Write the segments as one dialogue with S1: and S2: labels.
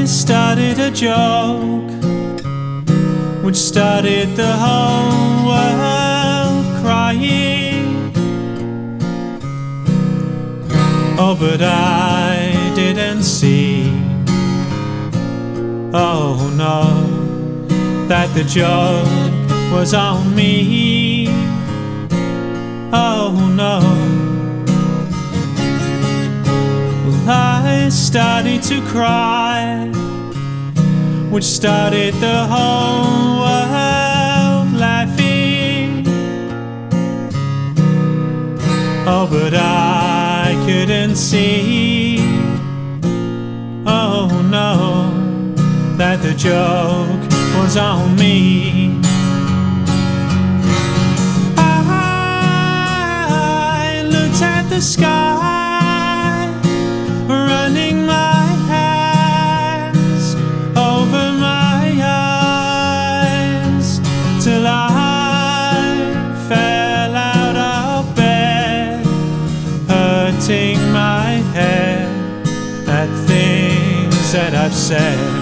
S1: I started a joke which started the whole world crying. Oh, but I didn't see, oh no, that the joke was on me. Oh no. I started to cry, which started the whole world laughing. Oh, but I couldn't see, oh no, that the joke was on me. I looked at the sky, running my hands over my eyes, till I fell out of bed, hurting my head at things that I've said,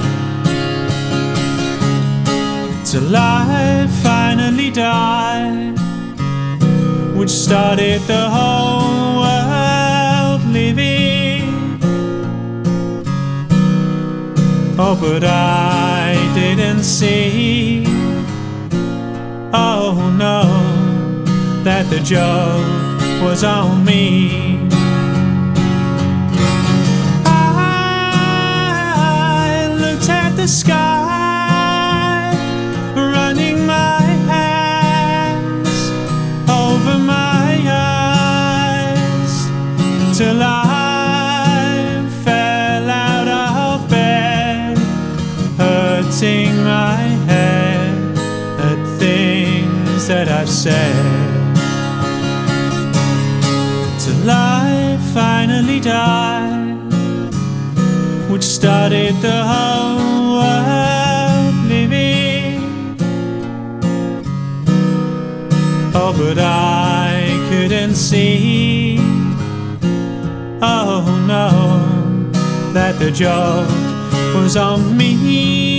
S1: till I finally died, which started the whole world living. Oh, but I didn't see, oh no, that the joke was on me. I looked at the sky, running my hands over my eyes, till I fell out of bed, hurting my head at things that I've said, till I finally died, which started the whole world living. Oh, but I couldn't see, oh no, that the joke was on me.